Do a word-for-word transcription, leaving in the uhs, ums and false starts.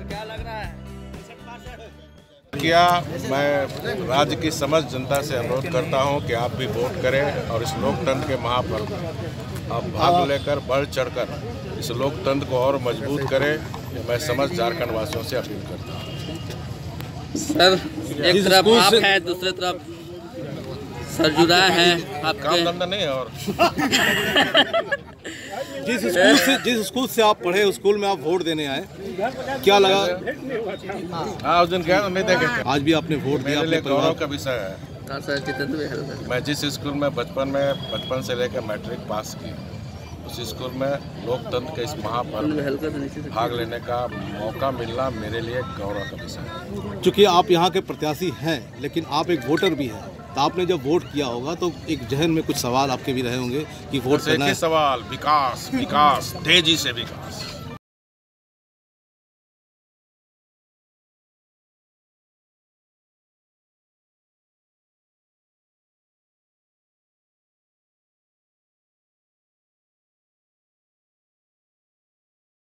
क्या लग रहा है? क्या मैं राज्य की समस्त जनता से अनुरोध करता हूं कि आप भी वोट करें और इस लोकतंत्र के महापर्व में आप भाग लेकर बढ़ चढ़कर इस लोकतंत्र को और मजबूत करें। मैं समस्त झारखंड वासियों से अपील करता हूं। सर, एक तरफ आप हैं, दूसरी तरफ सरजुरा है, आपके काम धंधा नहीं है। और जिस स्कूल से जिस स्कूल से आप पढ़े उस स्कूल में आप वोट देने आए, क्या लगा? हाँ, उस दिन गया तो नहीं देखे। आज भी आपने वोट दिया, मेरे लिए अपने गौरव परिवार का विषय है। हाँ सर, कितने मैं जिस स्कूल में बचपन में बचपन से लेकर मैट्रिक पास की, उस स्कूल में लोकतंत्र के इस महापर्व में भाग लेने का मौका मिलना मेरे लिए गौरव का विषय है। चूँकि आप यहाँ के प्रत्याशी हैं, लेकिन आप एक वोटर भी हैं, तो आपने जब वोट किया होगा तो एक जहन में कुछ सवाल आपके भी रहे होंगे कि वोट करना है। सवाल विकास, विकास, तेजी से विकास।